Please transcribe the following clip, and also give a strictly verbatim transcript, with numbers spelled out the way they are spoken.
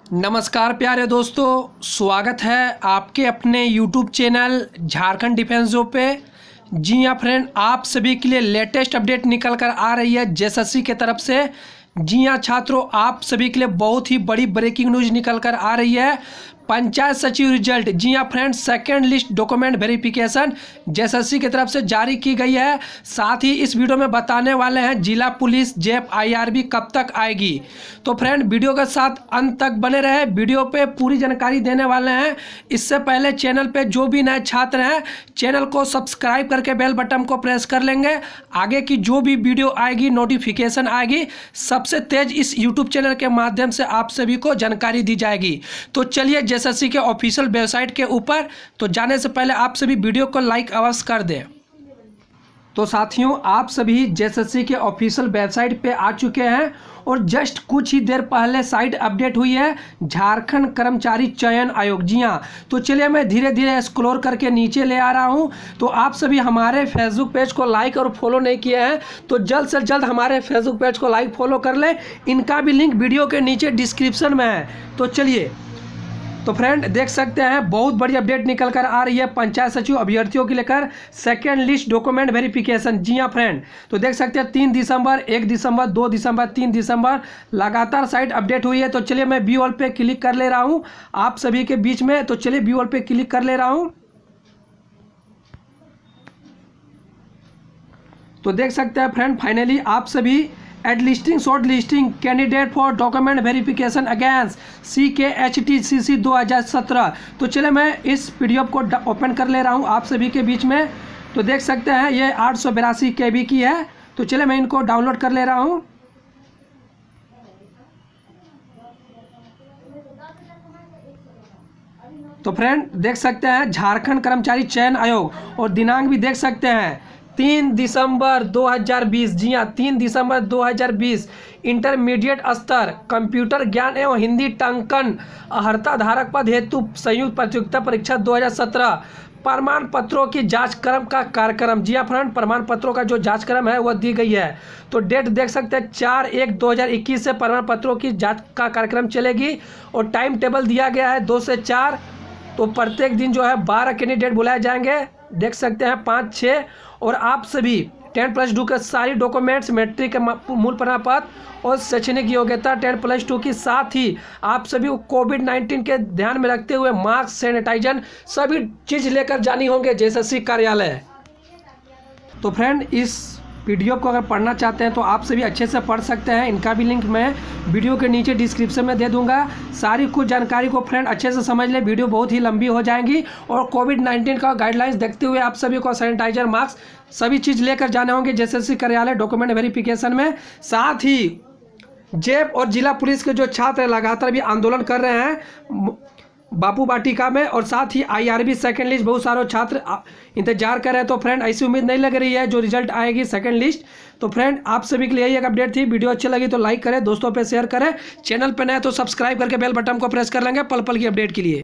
नमस्कार प्यारे दोस्तों, स्वागत है आपके अपने YouTube channel Jharkhand defence job पे। जी हाँ फ्रेंड, आप सभी के लिए लेटेस्ट अपडेट निकल कर आ रही है जेएसएससी के तरफ से। जी हाँ छात्रों, आप सभी के लिए बहुत ही बड़ी ब्रेकिंग न्यूज़ निकल कर आ रही है। पंचायत सचिव रिजल्ट, जी हाँ friend, second list document verification JSSC की तरफ से जारी की गई है। साथ ही इस वीडियो में बताने वाले हैं जिला पुलिस जेप आईआरबी कब तक आएगी। तो फ्रेंड वीडियो के साथ अंत तक बने रहे, वीडियो पे पूरी जानकारी देने वाले हैं। इससे पहले चैनल पे जो भी नए छात्र हैं चैनल को सब्सक्राइब करके बेल बटन को प्रेस कर लेंगे। आगे की जो भी वीडियो आएगी नोटिफिकेशन आएगी सबसे तेज इस यूट्यूब चैनल के माध्यम से आप सभी को जानकारी दी जाएगी। तो चलिए जेएसएससी के ऑफिशियल वेबसाइट के ऊपर तो जाने से पहले आप सभी वीडियो को लाइक अवश्य कर दें। तो साथियों, आप सभी जेएसएससी के ऑफिशियल वेबसाइट पे आ चुके हैं और जस्ट कुछ ही देर पहले साइट अपडेट हुई है झारखंड कर्मचारी चयन आयोग। जी हाँ, तो चलिए मैं धीरे धीरे स्क्रॉल करके नीचे ले आ रहा हूं। तो आप सभी हमारे फेसबुक पेज को लाइक और फॉलो नहीं किए हैं तो जल्द से जल्द हमारे फेसबुक पेज को लाइक फॉलो कर लें। इनका भी लिंक वीडियो के नीचे डिस्क्रिप्शन में है। तो चलिए, तो फ्रेंड देख सकते हैं बहुत बड़ी अपडेट निकल कर आ रही है पंचायत सचिव अभ्यर्थियों के लेकर सेकेंड लिस्ट डॉक्यूमेंट वेरिफिकेशन। जी हाँ फ्रेंड, तो देख सकते हैं तीन दिसंबर, एक दिसंबर, दो दिसंबर, तीन दिसंबर लगातार साइट अपडेट हुई है। तो चलिए मैं व्यू ऑल पे क्लिक कर ले रहा हूं आप सभी के बीच में। तो चलिए व्यू ऑल पे क्लिक कर ले रहा हूं। तो देख सकते हैं फ्रेंड, फाइनली आप सभी ad listing short listing candidate for document verification against C K H T C सी दो हज़ार सत्रह। तो चले मैं इस पीडीएफ को ओपन कर ले रहा हूं आप सभी के बीच में। तो देख सकते हैं ये आठ सौ बिरासी के बी की है। तो चले मैं इनको डाउनलोड कर ले रहा हूं। तो फ्रेंड देख सकते हैं झारखंड कर्मचारी चयन आयोग और दिनांक भी देख सकते हैं तीन दिसंबर दो हज़ार बीस। जी हाँ, तीन दिसंबर दो हज़ार बीस। इंटरमीडिएट स्तर कंप्यूटर ज्ञान एवं हिंदी टंकन अर्हता धारक पद हेतु संयुक्त प्रतियोगिता परीक्षा दो हज़ार सत्रह प्रमाण पत्रों की जांच क्रम का कार्यक्रम। जी हाँ फ्रेंड, प्रमाण पत्रों का जो जांच क्रम है वह दी गई है। तो डेट देख सकते हैं चार एक दो हज़ार इक्कीस से प्रमाण पत्रों की जांच का कार्यक्रम चलेगी और टाइम टेबल दिया गया है दो से चार। तो प्रत्येक दिन जो है बारह कैंडिडेट बुलाए जाएंगे। देख सकते हैं पाँच छः। और आप सभी टेन प्लस टू के सारी डॉक्यूमेंट्स, मैट्रिक के मूल प्रमाण पत्र और शैक्षणिक योग्यता टेन प्लस टू की, साथ ही आप सभी को कोविड नाइन्टीन के ध्यान में रखते हुए मास्क, सैनिटाइजर सभी चीज़ लेकर जानी होंगे जेएसएससी कार्यालय। तो फ्रेंड इस पीडीएफ को अगर पढ़ना चाहते हैं तो आप सभी अच्छे से पढ़ सकते हैं। इनका भी लिंक मैं वीडियो के नीचे डिस्क्रिप्शन में दे दूंगा। सारी कुछ जानकारी को फ्रेंड अच्छे से समझ ले, वीडियो बहुत ही लंबी हो जाएंगी। और कोविड नाइन्टीन का गाइडलाइंस देखते हुए आप सभी को सैनिटाइजर, मास्क सभी चीज़ लेकर जाने होंगे जेएसएससी कार्यालय डॉक्यूमेंट वेरिफिकेशन में। साथ ही जेप और जिला पुलिस के जो छात्र लगातार भी आंदोलन कर रहे हैं बापू वाटिका में, और साथ ही आईआरबी सेकंड लिस्ट बहुत सारे छात्र इंतजार कर रहे हैं। तो फ्रेंड ऐसी उम्मीद नहीं लग रही है जो रिजल्ट आएगी सेकंड लिस्ट। तो फ्रेंड आप सभी के लिए यही एक अपडेट थी। वीडियो अच्छी लगी तो लाइक करें, दोस्तों पे शेयर करें, चैनल पे नए तो सब्सक्राइब करके बेल बटन को प्रेस कर लेंगे पल पल की अपडेट के लिए।